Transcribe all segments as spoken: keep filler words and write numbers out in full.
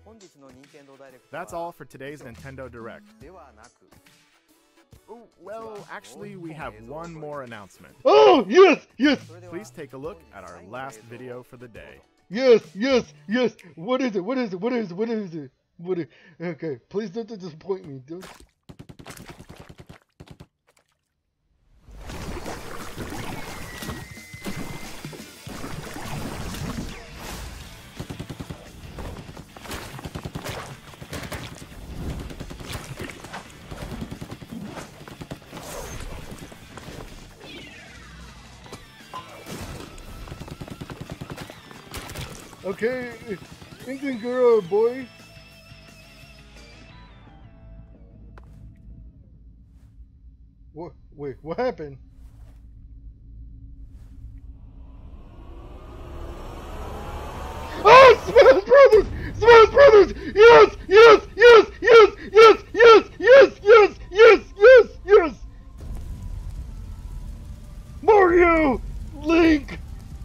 That's all for today's Nintendo Direct. Oh, well, actually, we have one more announcement. Oh, yes, yes. Please take a look at our last video for the day. Yes, yes, yes. What is it? What is it? What is it? What is it? What is it? Okay, please don't disappoint me, dude. Okay, England girl, boy. What? Wait, what happened? Oh, Smash Brothers! Smash Brothers! Yes, yes, yes, yes, yes, yes, yes, yes, yes, yes, yes. Mario, Link.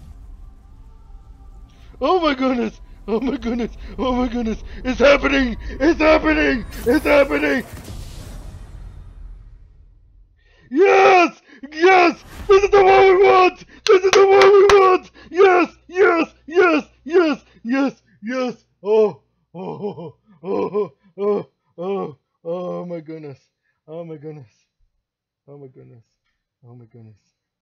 Oh my goodness! Oh my goodness! Oh my goodness! It's happening! It's happening! It's happening! Yes! Yes! This is the one we want! This is the one we want! Yes! Yes! Yes! Yes! Yes! Yes! Oh! Oh! Oh! Oh! Oh! Oh my goodness! Oh my goodness! Oh my goodness! Oh my goodness!